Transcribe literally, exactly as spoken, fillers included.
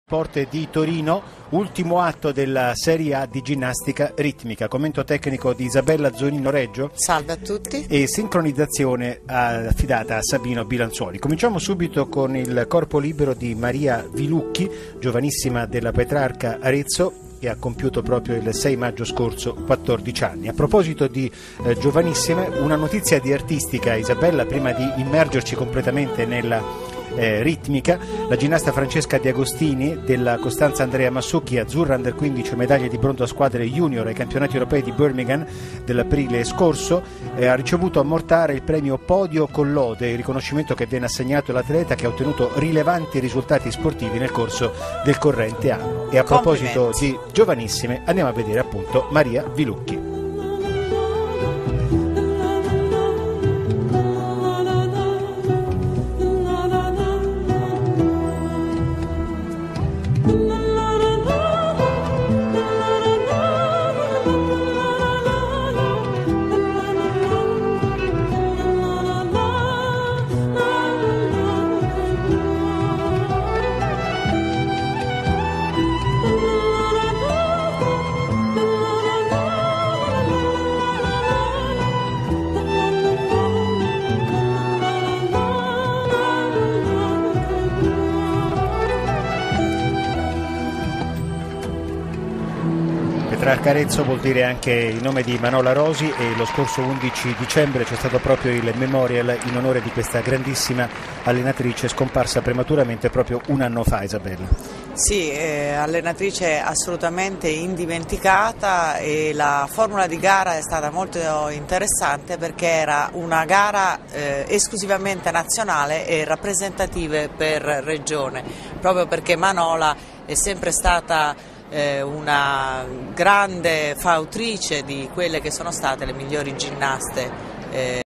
Porte di Torino, ultimo atto della Serie A di ginnastica ritmica. Commento tecnico di Isabella Zonino Reggio. Salve a tutti. E sincronizzazione affidata a Sabino Bilanzuoli. Cominciamo subito con il corpo libero di Maria Vilucchi, giovanissima della Petrarca Arezzo, che ha compiuto proprio il sei maggio scorso quattordici anni. A proposito di eh, giovanissime, una notizia di artistica, Isabella, prima di immergerci completamente nella Eh, ritmica. La ginnasta Francesca Di Agostini della Costanza Andrea Massucchi, azzurra under quindici, medaglie di bronzo a squadre junior ai campionati europei di Birmingham dell'aprile scorso, eh, ha ricevuto a Mortara il premio Podio con Lode, il riconoscimento che viene assegnato all'atleta che ha ottenuto rilevanti risultati sportivi nel corso del corrente anno. E a proposito di giovanissime, andiamo a vedere appunto Maria Vilucchi. Petrarca Arezzo vuol dire anche il nome di Manola Rosi, e lo scorso undici dicembre c'è stato proprio il memorial in onore di questa grandissima allenatrice scomparsa prematuramente proprio un anno fa, Isabella. Sì, eh, allenatrice assolutamente indimenticata, e la formula di gara è stata molto interessante perché era una gara eh, esclusivamente nazionale e rappresentative per regione, proprio perché Manola è sempre stata una grande fautrice di quelle che sono state le migliori ginnaste eh,